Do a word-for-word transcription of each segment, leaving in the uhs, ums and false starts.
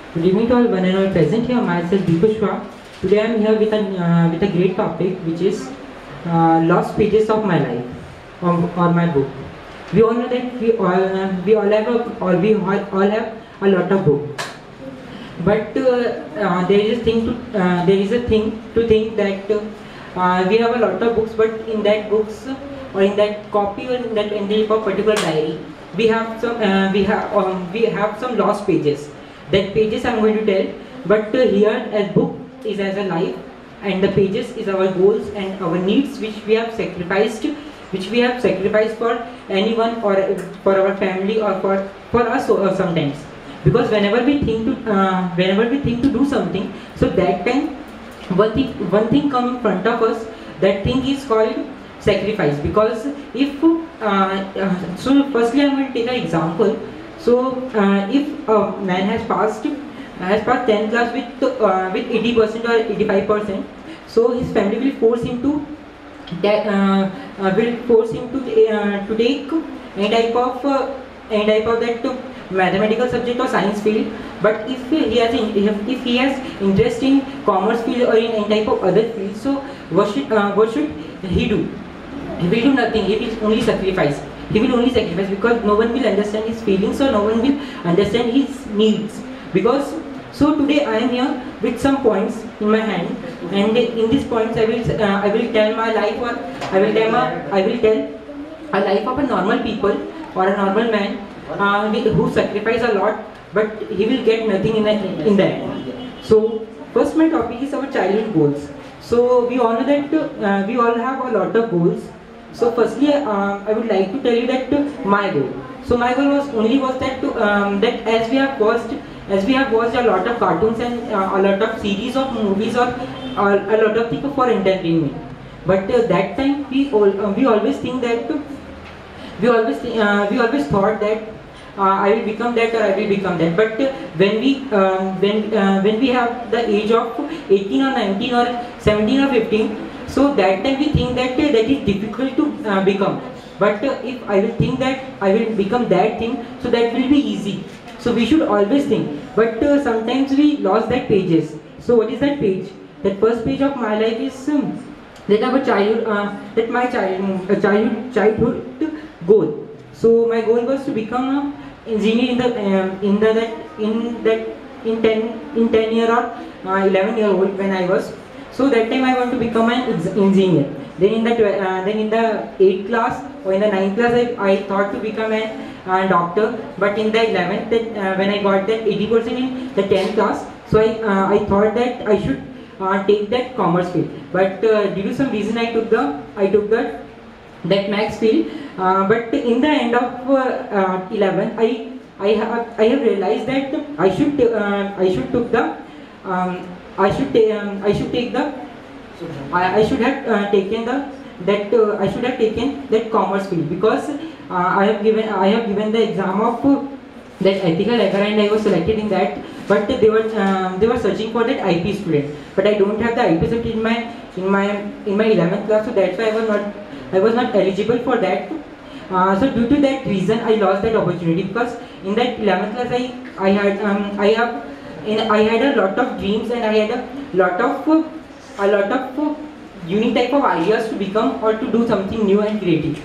Good evening to all one and all present here. Myself Deepushwa. Today I am here with a uh, with a great topic, which is uh, lost pages of my life or, or my book. We all know that we all uh, we all have a, or we all, all have a lot of book, but uh, uh, there is a thing to uh, there is a thing to think that uh, we have a lot of books, but in that books or in that copy or in that entry of a particular diary, we have some uh, we have um, we have some lost pages. That pages I'm going to tell, but uh, here as book is as a life, and the pages is our goals and our needs, which we have sacrificed, which we have sacrificed for anyone or for our family or for for us or sometimes. Because whenever we think to uh, whenever we think to do something, so that time one thing one thing come in front of us. That thing is called sacrifice. Because if uh, uh, so, firstly I'm going to take an example. So uh, if a man has passed has passed tenth class with uh, with eighty percent or eighty-five percent, so his family will force him to that uh, uh, will force him to uh, to take any type of uh, any type of that uh, mathematical subject or science field. But if he has in, if he has interest in commerce field or in any type of other field, so what should uh, what should he do? He will do nothing. He will only sacrifice. He will only sacrifice because no one will understand his feelings or no one will understand his needs. Because so today I am here with some points in my hand, and in these points I will uh, I will tell my life, or I will tell my, I will tell a life of a normal people or a normal man uh, who sacrifice a lot, but he will get nothing in the, in the end. So first my topic is our childhood goals. So we all know that uh, we all have a lot of goals. So firstly, uh, I would like to tell you that uh, my goal. So my goal was only was that to, um, that as we have watched as we have watched a lot of cartoons and uh, a lot of series of movies or uh, a lot of things for entertainment. But uh, that time we all uh, we always think that uh, we always uh, we always thought that uh, I will become that or I will become that. But uh, when we uh, when uh, when we have the age of eighteen or nineteen or seventeen or fifteen. So that time we think that uh, that is difficult to uh, become. But uh, if I will think that I will become that thing, so that will be easy. So we should always think. But uh, sometimes we lost that pages. So what is that page? That first page of my life is um, that our childhood, uh, that my child, uh, childhood, childhood goal. So my goal was to become an engineer in the um, in the that in that in ten in ten year or uh, eleven year old when I was. So that time I want to become an engineer. Then in the uh, then in the eighth class or in the ninth class I, I thought to become a uh, doctor. But in the eleventh, uh, when I got that eighty percent in the tenth class, so I uh, I thought that I should uh, take that commerce field. But uh, due to some reason I took the I took the that max field. Uh, but in the end of uh, uh, eleven, I I have I have realized that I should uh, I should took the um, I should take um, I should take the I, I should have uh, taken the that uh, I should have taken that commerce field. Because uh, I have given I have given the exam of uh, that ethical hacker and I was selected in that. But they were um, they were searching for that I P student. But I don't have the I P certificate in my in my in my eleventh class, so that's why I was not I was not eligible for that. Uh, so due to that reason, I lost that opportunity. Because in that eleventh class, I I had um, I have. In, I had a lot of dreams and I had a lot of uh, a lot of uh, unique type of ideas to become or to do something new and creative.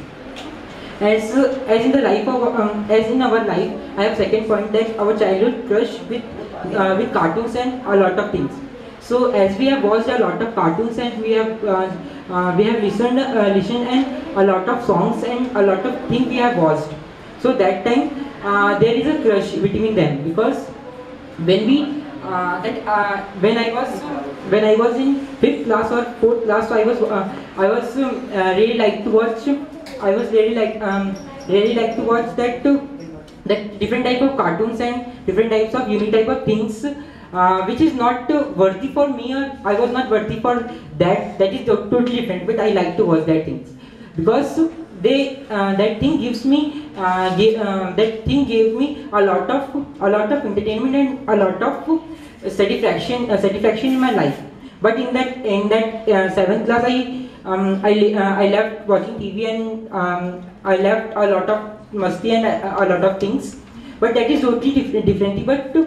As uh, as in the life of um, as in our life, I have second point that our childhood crush with uh, with cartoons and a lot of things. So as we have watched a lot of cartoons and we have uh, uh, we have listened uh, listened and a lot of songs and a lot of things we have watched. So that time uh, there is a crush between them. Because when we uh, that uh, when I was when I was in fifth class or fourth class, so I was uh, I was um, uh, really like to watch I was really like um, really like to watch that uh, that different type of cartoons and different types of unique type of things uh, which is not uh, worthy for me, or I was not worthy for that. That is totally different. But I like to watch that things because they uh, that thing gives me uh, gave, uh, that thing gave me a lot of a lot of entertainment and a lot of satisfaction uh, satisfaction in my life. But in that in that uh, seventh class, I um, I uh, I left watching T V and um, I left a lot of masti and a, a lot of things. But that is totally different. differently. But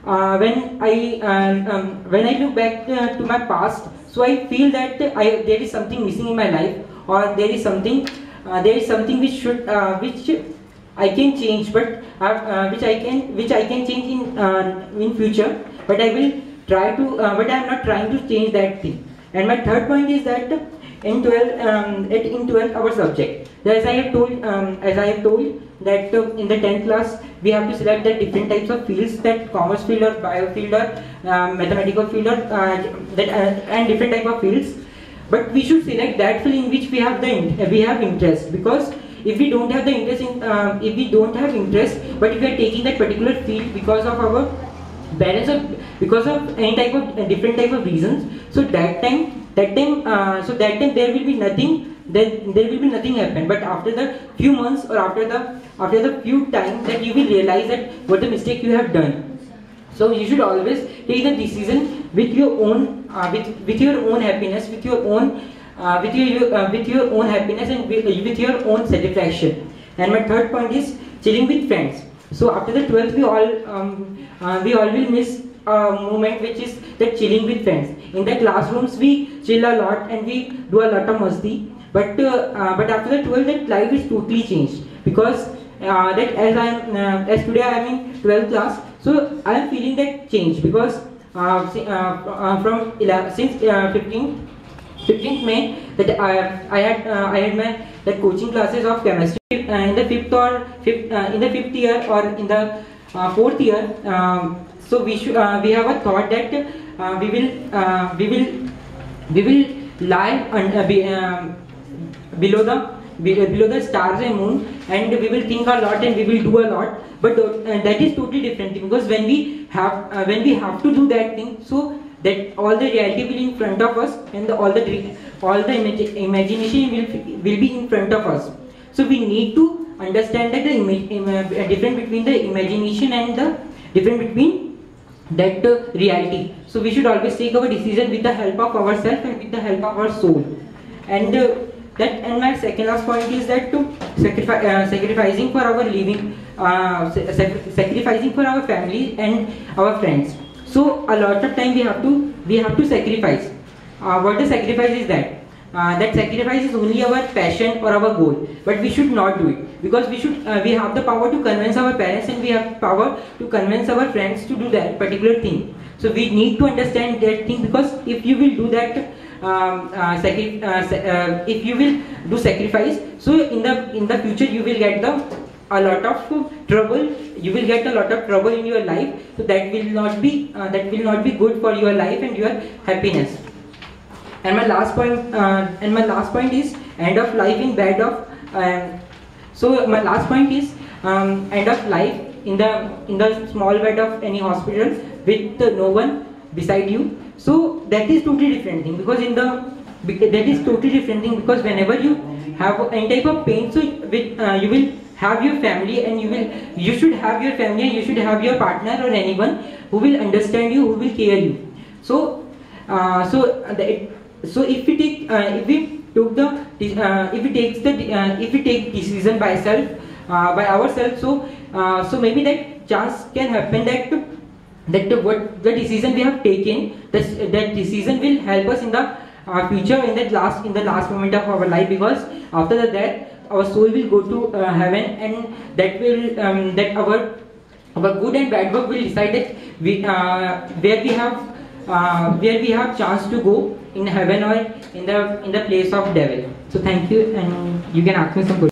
uh, when I um, um, when I look back uh, to my past, so I feel that I, there is something missing in my life, or there is something uh, there is something which should uh, which I can change, but uh, uh, which I can which I can change in uh, in future. But I will try to, uh, but I am not trying to change that thing. And my third point is that in twelve um, it, in twelve our subject. As I have told, um, as I have told that uh, in the tenth class we have to select the different types of fields, that commerce field or bio field or uh, mathematical field or uh, that uh, and different type of fields. But we should select that field in which we have the we have interest, because if we don't have the interest in um, if we don't have interest, but if we are taking that particular field because of our parents or because of any type of uh, different type of reasons, so that time that time uh, so that time there will be nothing, then there will be nothing happen. But after the few months or after the after the few times, that you will realize that what the mistake you have done. So you should always take the decision with your own uh, with with your own happiness, with your own uh, with your uh, with your own happiness and with, with your own satisfaction. And my third point is chilling with friends. So after the twelfth, we all um, uh, we all will miss a moment which is that chilling with friends. In the classrooms we chill a lot and we do a lot of masti. But uh, uh, but after the twelfth, that life is totally changed, because uh, that as I am uh, as today I am in twelfth class, so I am feeling that change, because uh, uh, uh, from since uh, fifteenth May that I I had uh, I had my that coaching classes of chemistry uh, in the fifth or fifth uh, in the fifth year or in the uh, fourth year. Um, so we should uh, we have a thought that uh, we will uh, we will we will lie and uh, be, um, below the below the stars and moon, and we will think a lot and we will do a lot. But uh, that is totally different thing, because when we have uh, when we have to do that thing, so that all the reality will in front of us, and the, all the dream, all the imag imagination will will be in front of us. So we need to understand that the uh, difference between the imagination and the difference between that uh, reality. So we should always take our decision with the help of ourselves and with the help of our soul. And uh, that and my second last point is that to sacrifice uh, sacrificing for our living, uh, sacrificing for our family and our friends. So a lot of time we have to we have to sacrifice. Uh, what the sacrifice is that? Uh, that sacrifice is only our passion or our goal, but we should not do it, because we should uh, we have the power to convince our parents and we have power to convince our friends to do that particular thing. So we need to understand that thing, because if you will do that um, uh, sacri uh, uh, if you will do sacrifice, so in the in the future you will get the a lot of trouble, you will get a lot of trouble in your life. So that will not be uh, that will not be good for your life and your happiness. And my last point uh, and my last point is end of life in bed of um, so my last point is um, end of life in the in the small bed of any hospital with uh, no one beside you. So that is totally different thing, because in the that is totally different thing because whenever you have any type of pain, so with uh, you will have your family, and you will you should have your family and you should have your partner or anyone who will understand you, who will care you. So uh, so the, so if we take uh, if we took the uh, if we takes the uh, if we take decision by self uh, by ourselves, so uh, so maybe that chance can happen that that the, what the decision we have taken, that that decision will help us in the uh, future, in that last in the last moment of our life, because after the death our soul will go to uh, heaven, and that will um, that our our good and bad work will decide that we uh, where we have uh, where we have chance to go in heaven or in the in the place of devil. So thank you, and you can ask me some questions.